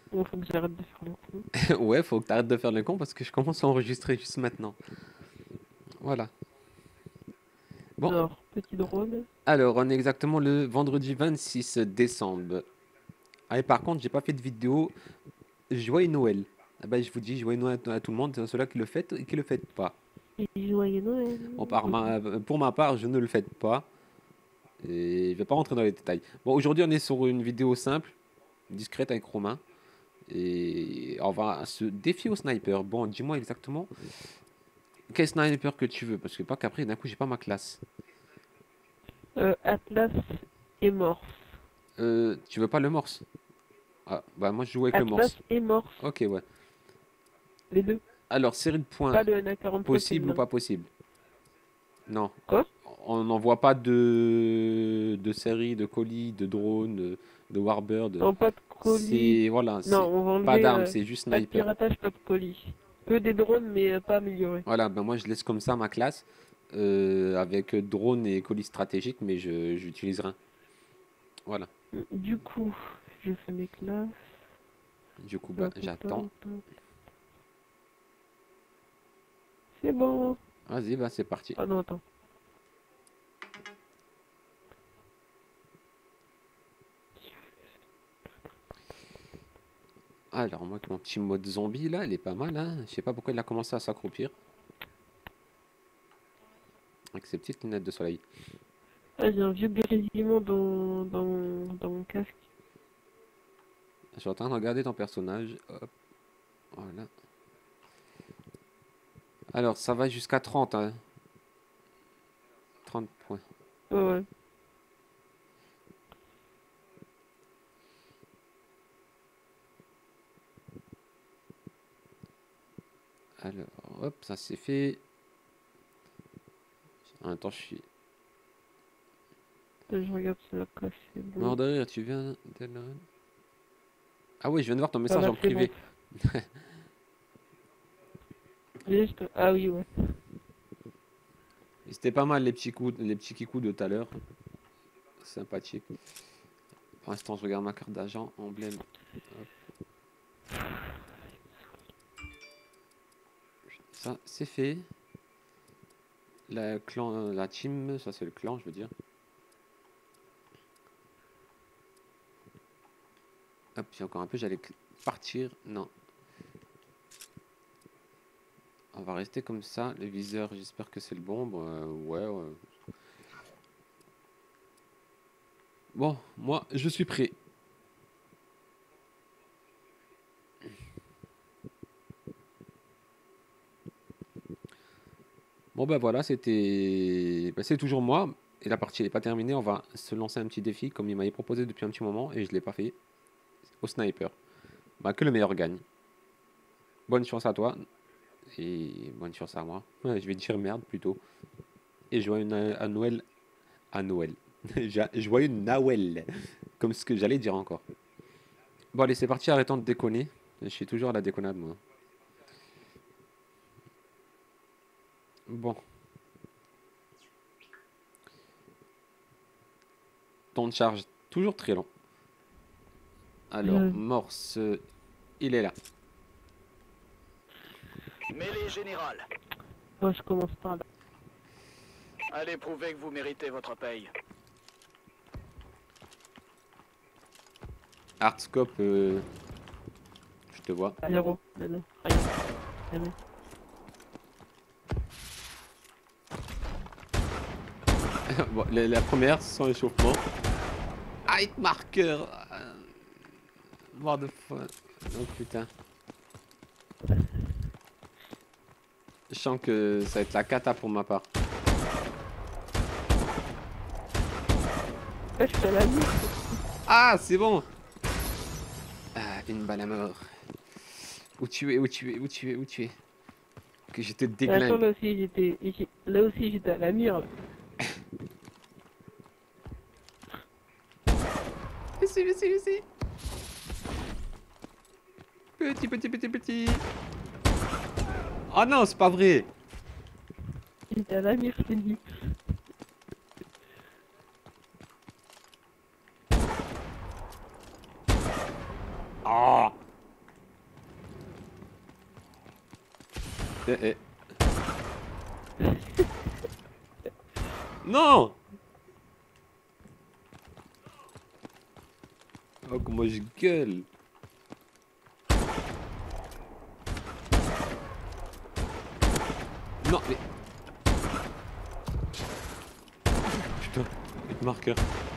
Bon, faut que j'arrête de faire le con. Ouais, faut que t'arrêtes de faire le con parce que je commence à enregistrer juste maintenant. Voilà. Bon, Alors, petit drone. alors on est exactement le vendredi 26 décembre. Ah, et par contre, j'ai pas fait de vidéo joyeux Noël. Ah bah, je vous dis joyeux Noël à tout le monde, ceux-là qui le fêtent et qui le fêtent pas. Et joyeux Noël. Bon, Ok. pour ma part, je ne le fête pas et je vais pas rentrer dans les détails. Bon, aujourd'hui, on est sur une vidéo simple, discrète avec Romain et on va se défier au sniper. Bon, dis-moi exactement quel sniper que tu veux parce que pas qu'après, d'un coup, j'ai pas ma classe. Atlas et Morse. Tu veux pas le morse? Ah, bah moi je joue avec le Atlas morse. et Morse. Ok, ouais. Les deux. Alors, série de points, Pas le NA-47 et le possible ou nain. pas possible? Non. Quoi? On n'envoie pas de série, de colis, de drones, de warbird. Non, pas de colis. C'est, voilà, Non, c'est on va pas enlever d'armes, c'est juste pas de sniper. piratage, pas de colis. Que des drones, mais pas améliorés. Voilà, ben moi je laisse comme ça ma classe avec drone et colis stratégiques, mais j'utilise rien. Voilà. Du coup, je fais mes classes. Du coup, bah Hop, hop, j'attends. hop, hop. C'est bon. Vas-y, bah c'est parti. Ah non, attends. Alors, moi, mon petit mode zombie là, il est pas mal, hein. Je sais pas pourquoi il a commencé à s'accroupir avec ses petites lunettes de soleil. Ah, j'ai un vieux grésillement dans mon casque. Je suis en train de regarder ton personnage. Hop, voilà. Alors, ça va jusqu'à 30, hein. 30 points. Ouais, ouais. Alors, hop, ça c'est fait. En même temps, je suis Je regarde si la classe c'est mort bon. de rire. Tu viens Ah oui, je viens de voir ton Ah message là, en c'est bon. privé. Juste... Ah oui, ouais. Et c'était pas mal les petits kikous de tout à l'heure. Sympathique. Pour l'instant, je regarde ma carte d'agent, emblème. Hop, ça, c'est fait. La team, ça c'est le clan, je veux dire. Hop, j'ai encore un peu, j'allais partir. Non, on va rester comme ça. Le viseur, j'espère que c'est le bon. Bon, ouais, ouais. Bon, moi, je suis prêt. Bon, ben voilà, c'est toujours moi. Et la partie n'est pas terminée. On va se lancer un petit défi, comme il m'avait proposé depuis un petit moment, et je ne l'ai pas fait. Au sniper. Bah, que le meilleur gagne. Bonne chance à toi. Et bonne chance à moi. Ouais, je vais dire merde plutôt. Et joyeux à Noël. À Noël. Joyeux Noël. Comme ce que j'allais dire encore. Bon, allez, c'est parti, arrêtons de déconner. Je suis toujours à la déconnade, moi. Bon, temps de charge toujours très long. Alors, Je... Morse, il est là. Mêlée générale. Moi, je commence par là. Allez prouver que vous méritez votre paye. Hardscope, je te vois. Zéro. Non, non. Rien. Jamais. Bon, la première, sans échauffement. Height marker. What the fuck. Oh putain. Je sens que ça va être la cata pour ma part. Ouais, je suis à la nuit. Ah, c'est bon. Ah, une balle à mort. Où tu es, où tu es, où tu es, où tu es. Que je te Mais attends, déglingue. là aussi, j'étais à la mire, là. Ici, ici, ici. Petit, petit, petit, petit. Oh non, c'est pas vrai. J'étais à la mire, je t'ai dit. Oh. Eh, eh. Non! Oh, comment je gueule! Non, mais. Putain, avec marqueur.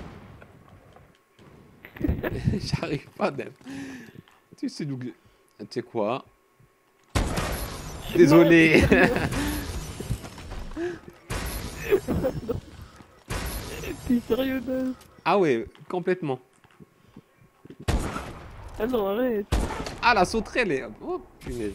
J'arrive pas même. Tu sais d'où. Tu sais quoi? Désolé! T'es sérieux, Daz? Ah ouais, complètement. Ah non, arrête. Ah, la sauterelle est. Oh, punaise.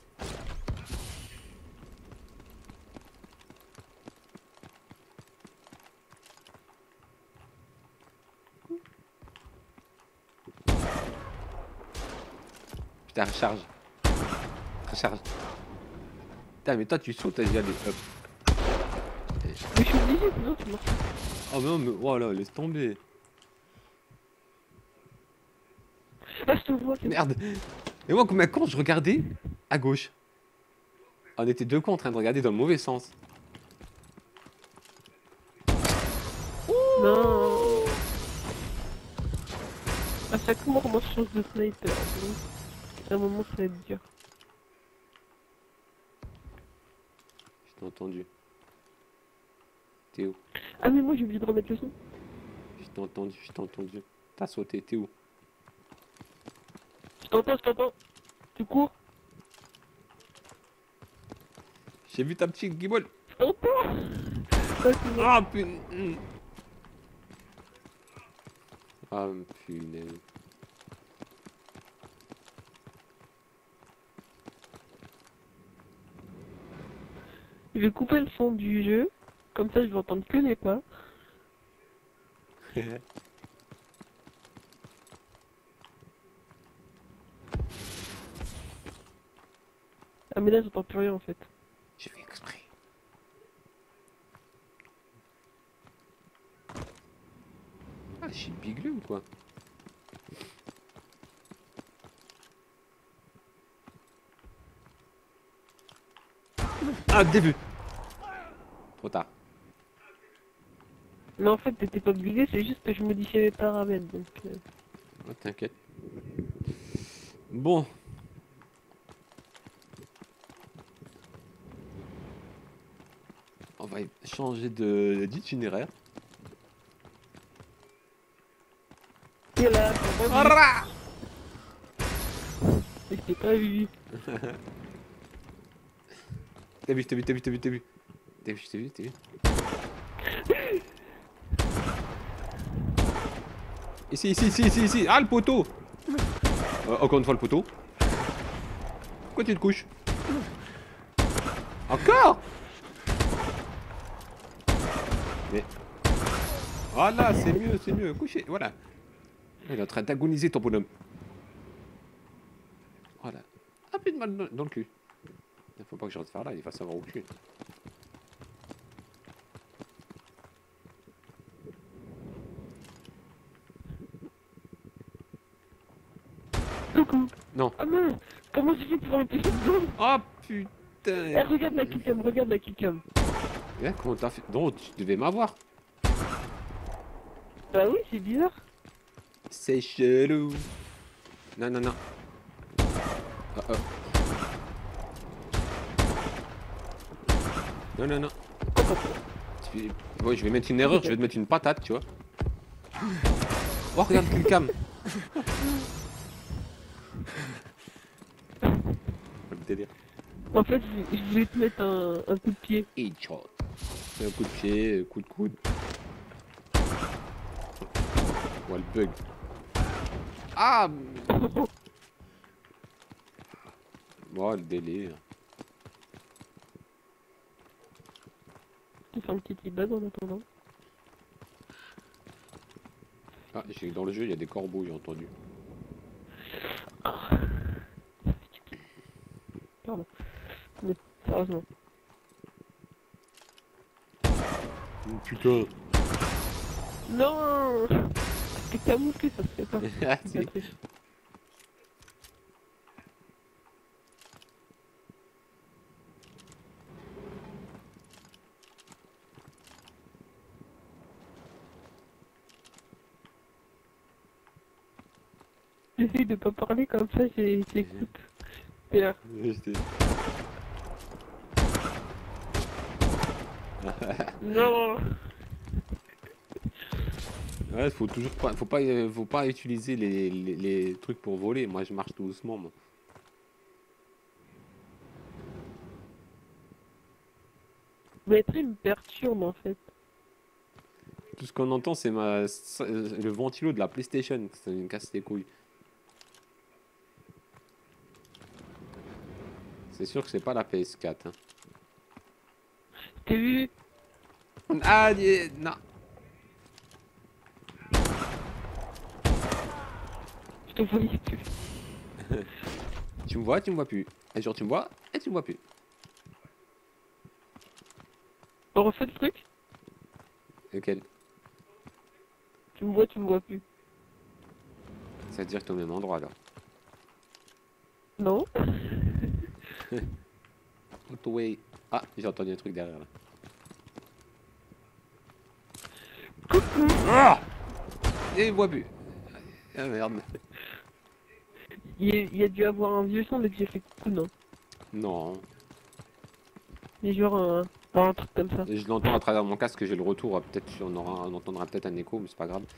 Putain, recharge. Recharge. Putain, mais toi, tu sautes, t'as déjà des. Hop. Mais je suis obligé, sinon tu marches. Oh, mais non, mais. Voilà, laisse tomber. Ah, je te vois, c'est bon. Merde. Et moi, comme un con, je regardais à gauche. On était deux cons en train de regarder dans le mauvais sens. Non. À chaque moment, moi je change de sniper. Donc, à un moment, ça va être dur. Je t'ai entendu. T'es où? Ah, mais moi j'ai oublié de remettre le son. Je t'ai entendu, je t'ai entendu. T'as sauté, t'es où? Je t'entends, je t'entends. Tu cours? J'ai vu ta petite guibole. Je t'entends. Ah, c'est bon. Ah, punaise. Ah, punaise. Je vais couper le son du jeu. Comme ça, je vais entendre que les pas. Ah, mais là, j'entends plus rien en fait. J'ai fait exprès. Ah, je suis bigleux ou quoi? Ah, début. Trop tard. Mais en fait, t'étais pas obligé, c'est juste que je modifiais les paramètres. Donc, Oh, t'inquiète. Bon. On va changer d'itinéraire. Et là, t'as pas vu. Ah, Je t'ai pas vu. t'as vu, t'as vu, t'as vu, t'as vu, t'as vu. T'as vu, t'as vu, t'as vu. Ici, ici, ici, ici, ici. Ah, le poteau. Encore une fois, le poteau. Pourquoi tu te couches? Encore? Mais... Voilà, c'est mieux, c'est mieux. Couchez, voilà. Il est en train d'agoniser ton bonhomme. Voilà. Un peu de mal dans le cul. Il faut pas que je reste faire là, il va savoir où je suis. Coucou. Non. Ah mince. Comment j'ai fait pour enlever cette zone? Oh Eh, putain. regarde la killcam, regarde la killcam. Eh, comment t'as fait? Non, tu devais m'avoir. Bah oui, c'est bizarre. C'est chelou. Non, non, non. Oh, oh. Non, non, non. Ouais, je vais mettre une erreur, je vais te mettre une patate, tu vois. Oh, regarde le cam. Le délire. En fait, je voulais te mettre un coup de pied. Headshot. Un coup de pied, coup de coude. Ouais, le bug. Ah! Oh, le délire. Tu fais un petit bug en attendant. Ah, dans le jeu, il y a des corbeaux, j'ai entendu. Pardon. Mais sérieusement. Oh, putain. Non. C'est camouflé, ça se fait pas. Ah, si. J'essaye de pas parler comme ça, j'écoute. Super. Non. Ouais, faut toujours pas, faut pas utiliser les trucs pour voler. Moi, je marche tout doucement, moi. Mais après, il me perturbe en fait. Tout ce qu'on entend, c'est le ventilo de la PlayStation. Ça me casse les couilles. C'est sûr que c'est pas la PS4. Hein. T'as vu? Ah, non. Je te voyais plus. Tu me vois plus. Un jour, tu me vois et tu me vois plus. On refait le truc? Lequel? Tu me vois plus. Ça veut dire que t'es au même endroit, alors. Non? Autoway. Ah, j'ai entendu un truc derrière, là. Coucou! Ah! Et il me voit plus. Ah, merde. Il y a dû avoir un vieux son dès que j'ai fait coucou, non? Non. Il y a genre un truc comme ça. Et je l'entends à travers mon casque, j'ai le retour. Peut-être on entendra peut-être un écho, mais c'est pas grave.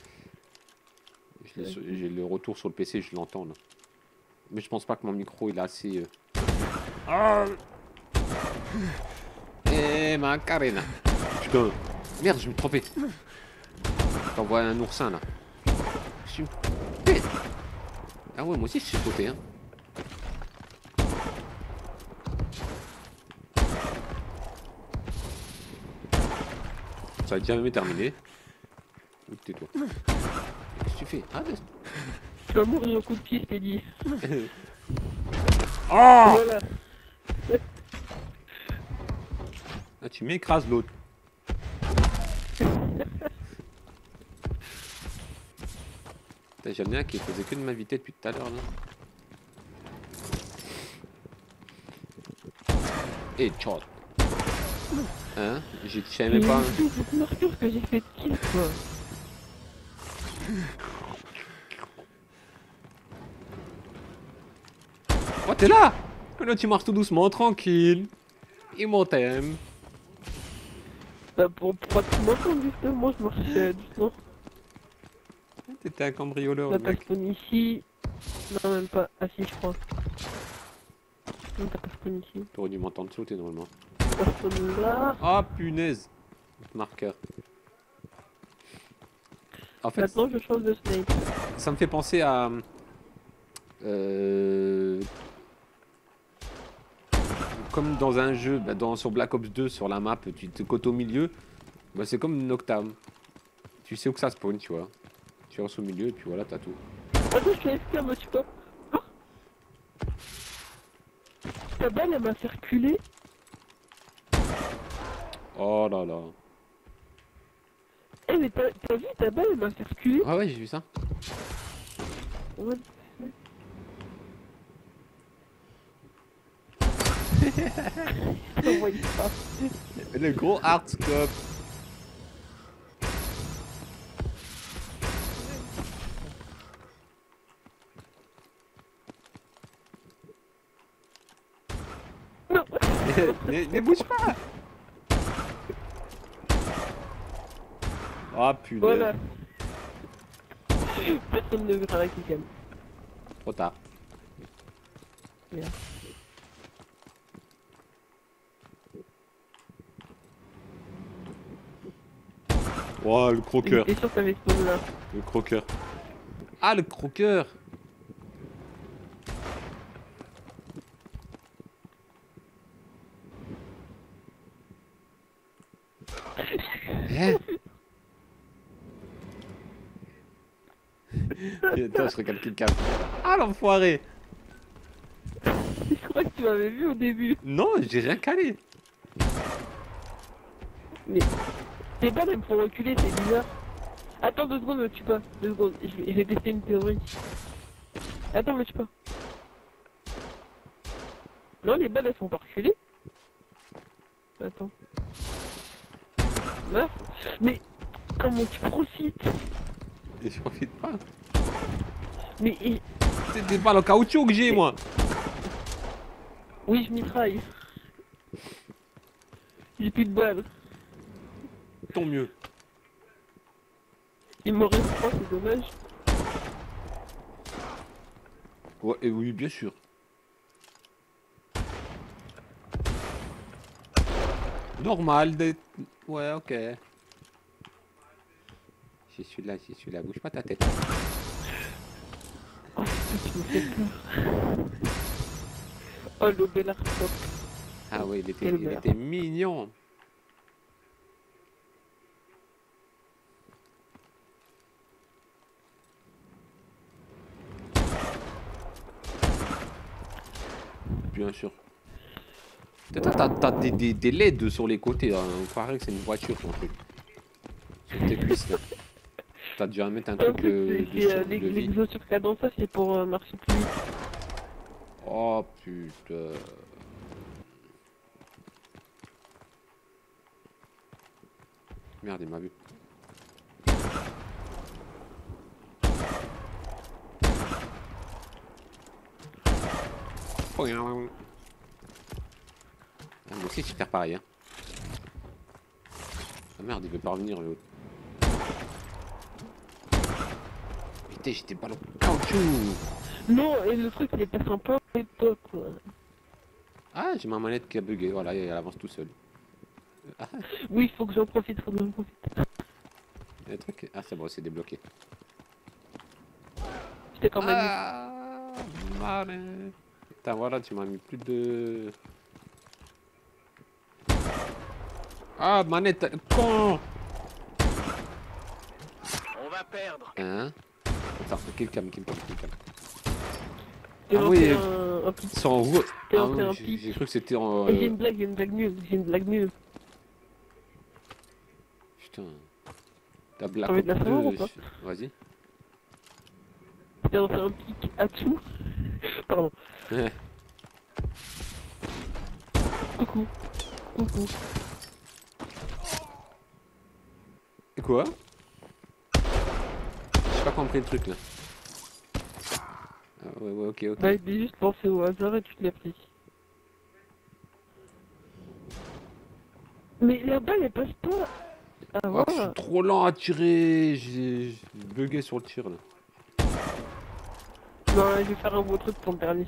J'ai le retour sur le PC, je l'entends là. Mais je pense pas que mon micro il est assez. Ah et ma carena. Putain. Merde, je me trompais. T'envoies un oursin là. Je suis. Ah ouais, moi aussi je suis sauté hein. Ça va jamais terminé. Où tais-toi. Qu'est-ce que tu fais? Ah, Tu vas mourir au coup de pied, je t'ai dit. oh Voilà. ah, tu m'écrases l'autre. J'en ai un qui faisait que de m'inviter depuis tout à l'heure là. Et tchot. Hein? Je savais même pas. C'est marqueur que j'ai fait de kill quoi. Oh, t'es là! Là, tu marches tout doucement, tranquille. Et mon thème. Bah pour pas tout m'entendre justement, je marchais doucement. T'étais un cambrioleur, Là le t'as mec. spawn ici. Non même pas. Ah si je crois. Non t'as pas spawn ici. T'aurais dû m'entendre sauter normalement. T'as spawn là. Ah, punaise. Marqueur. En fait, Maintenant je change de snipe. ça me fait penser à. Comme dans un jeu, bah, sur Black Ops 2, sur la map, tu te côtes au milieu. Bah, c'est comme une Noctam. Tu sais où que ça spawn, tu vois. Tu restes au milieu et puis voilà, t'as tout. Attends je suis AFK moi tu peux. Oh ta balle elle m'a fait reculer. Oh là là. Eh mais t'as vu ta balle elle m'a fait reculer. Ah ouais, j'ai vu ça. Ouais. Je voyais pas. Le gros hardscope. Non. Ne bouge pas. Ah punaise. Voilà. Personne ne verra la kill. Trop tard. Merde. Oh, le croqueur. J'étais sûr que t'avais spawn là. Le croqueur. Ah, le croqueur. Hein? Attends, je regarde quelqu'un. Ah, l'enfoiré. Je crois que tu m'avais vu au début. Non, j'ai rien calé. Mais tes balles elles me font reculer, c'est bizarre. Attends 2 secondes, me tue pas. 2 secondes, je vais tester une théorie. Attends, me tue pas. Non, les balles elles sont pas reculées. Attends. Meurs. Mais comment tu profites? Et j'en profite pas. Mais C'est des balles en caoutchouc que j'ai, moi. Oui, je mitraille. J'ai plus de balles. Tant mieux. Il m'en reste 3, c'est dommage. Ouais, et oui, bien sûr. Normal d'être... Ouais, ok. J'y suis là, bouge pas ta tête. Oh putain, tu me fais peur. Oh, le bel artop. Ah ouais, il Quelle était mignon. Bien sûr. T'as des LED sur les côtés, hein. On croirait que c'est une voiture ton truc. Sur tes cuisses là. T'as dû mettre un En truc plus, de vie. l'exo sur cadence, ça, c'est pour marcher plus vite. Oh putain. Merde, il m'a vu. Ah, moi aussi, je vais faire pareil. Hein. Ah merde, il veut pas revenir l'autre. Putain, j'étais pas long. Caoutchouc. Non, et le truc, il est pas sympa, mais pas quoi. Ah, j'ai ma manette qui a bugué. Voilà, elle avance tout seul. Ah, Oui, il faut que j'en profite, faut que j'en profite. il y a un truc. Ah, c'est bon, c'est débloqué. J'étais quand même. Ah, malin. Putain, voilà, tu m'as mis plus de... Ah, manette, con. On va perdre. Hein? Attends, kill cam. J'ai Ah lancé oui, un pic. c'est en route. J'ai Ah lancé un oui, pic. j'ai cru que c'était en... Et j'ai une blague nulle, Putain. T'as Black T'as envie de la Ops savoir 2, ou pas? Vas-y. J'ai lancé un pic à dessous. Pardon. Ouais. Coucou. Et quoi? J'ai pas compris le truc là. Ah, ouais, ok. Bah, il est juste pensé au hasard et tu te l'as pris. Mais la balle, elle passe pas. Ah, Oh, je voilà. suis trop lent à tirer. J'ai bugué sur le tir là. Non, je vais faire un beau truc pour le dernier.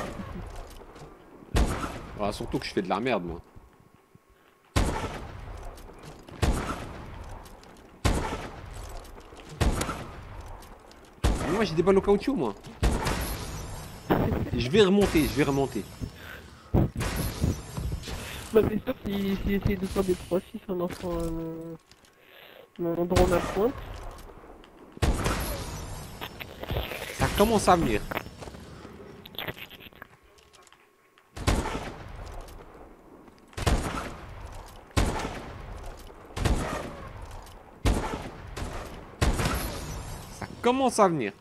Ah, surtout que je fais de la merde moi. Mais moi j'ai des balles au caoutchouc moi. Je vais remonter. Bah, c'est sûr si essaye de faire des 3-6 en lançant mon drone à pointe. Ça commence à venir. Ça commence à venir.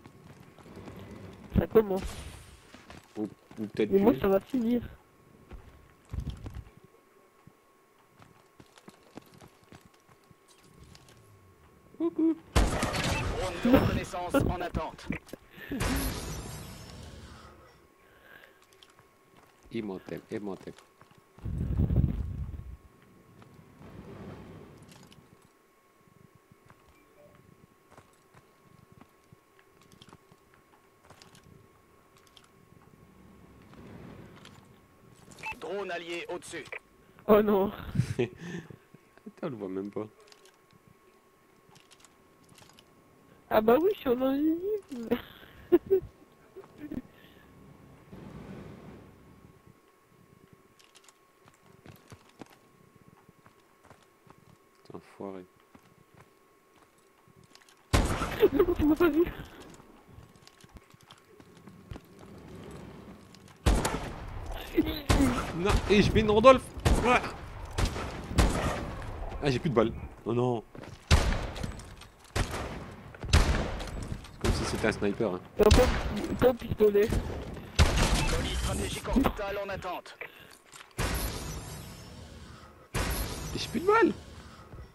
Ça commence. Ou peut-être Mais moi, plus. ça va finir. Coucou. Drone de reconnaissance en attente. Imhotep. Drone allié au-dessus. Oh non. Attends, on le voit même pas. Ah bah oui, je suis en invisible. Enfoiré. Non, tu m'as pas vu. Non, et je mets une Randolph. Ouais. Ah, j'ai plus de balles. Oh non. C'est comme si c'était un sniper. Hein. T'as un pistolet. Colis stratégique orbital en attente. Et j'ai plus de balles.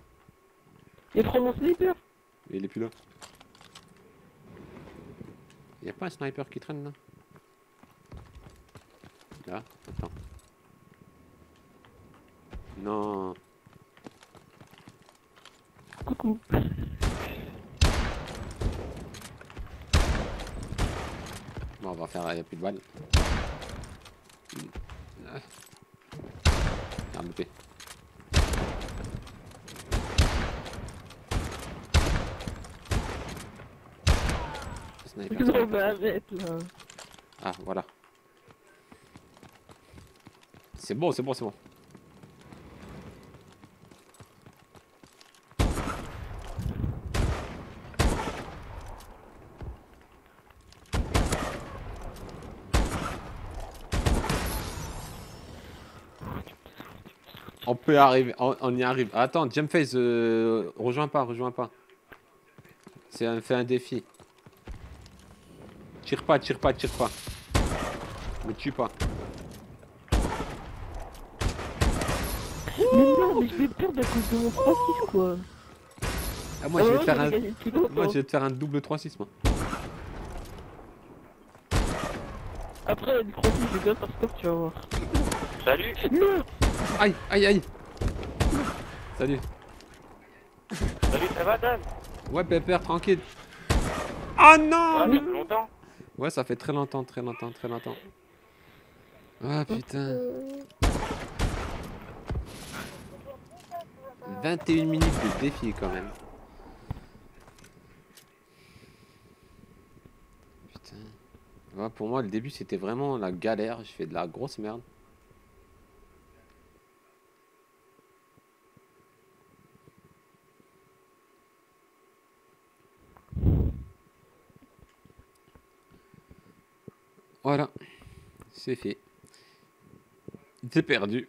Il prend mon sniper. Et il est plus là. Y a pas un sniper qui traîne là? Là, attends. Non. Coucou. Bon, on va faire, y a plus de balles. Ah, bouté. Sniper. Non, mais arrête là. Ah, voilà. C'est bon, c'est bon, c'est bon. On peut arriver, on y arrive. Attends, Jumpface, rejoins pas, rejoins pas. Fais un défi. Tire pas, tire pas, tire pas. Me tue pas. Mais non, mais je vais perdre à cause de mon 3-6 quoi. Ah, moi, je vais te faire j'avais un... gagné depuis longtemps. Moi, je vais te faire un double 3-6, moi. Après, du 3-6, je vais bien faire score, tu vas voir. Salut. Non. Aïe, aïe, aïe. Salut. Salut, ça va Dan? Ouais, Pépère, tranquille. Oh non! Ça fait longtemps. Ouais, ça fait très longtemps, très longtemps, très longtemps. Ah, putain. 21 minutes de défi, quand même. Putain. Ouais, pour moi, le début, c'était vraiment la galère. Je fais de la grosse merde. Voilà. C'est fait. C'est perdu.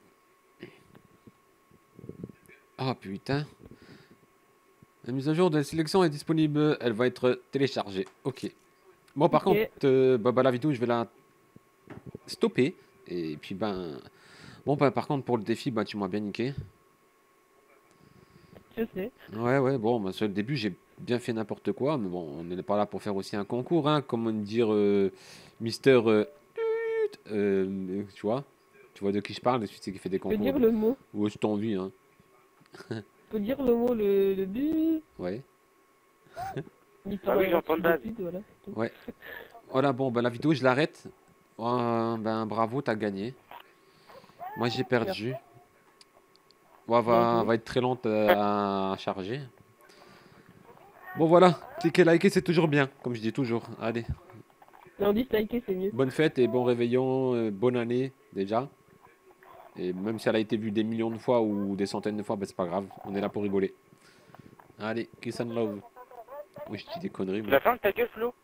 Ah, putain. La mise à jour de la sélection est disponible. Elle va être téléchargée. Ok. Bon, par Ok. contre, bah, la vidéo, je vais la stopper. Et puis, ben... Bon, bah, par contre, pour le défi, bah, tu m'as bien niqué. Je sais. Ouais, bon, bah, sur le début, j'ai bien fait n'importe quoi. Mais bon, on n'est pas là pour faire aussi un concours, hein. Comment dire, Mister... tu vois? Tu vois de qui je parle, celui qui fait des Tu peux dire concours. le mot. Ouais, je t'envie, hein. Tu peux dire le mot, le but. Ouais. Ah oui, j'entends le base. Voilà. Ouais. Voilà, bon, ben la vidéo, je l'arrête. Ben bravo, t'as gagné. Moi, j'ai perdu. Ouais, va être très lente à charger. Bon, voilà. Cliquez, liker, c'est toujours bien, comme je dis toujours. Allez, Non, disliker, c'est mieux. bonne fête et bon réveillon, bonne année déjà. Et même si elle a été vue des millions de fois ou des centaines de fois, ben c'est pas grave. On est là pour rigoler. Allez, kiss and love. Oui, je dis des conneries. Tu la fermes ta gueule, Flo?